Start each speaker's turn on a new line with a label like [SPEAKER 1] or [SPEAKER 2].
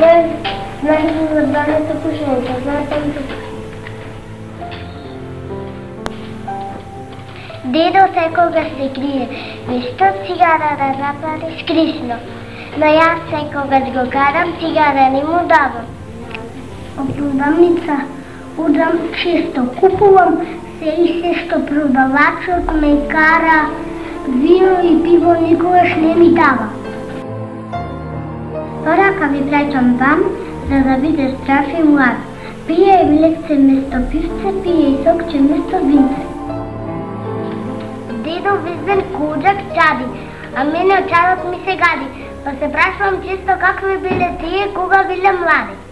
[SPEAKER 1] Знаеш за забраната пушенето, знаеш там тук. Дедо секогаш се крие, ништо цигара да запалиш кришно. Но јас секогаш го карам, цигара не му давам. Од продавница удрам често, купувам се и се што продавачот ме кара, вино и пиво никогаш не ми дава. Порака ви праќам вам, за да биде здрав и млад. Пие и млекце место пивце, пие и сокче место винце. Дедо везен коджак чади, а мене чадот ми се гади, па се прашувам често какви биле тие кога биле млади.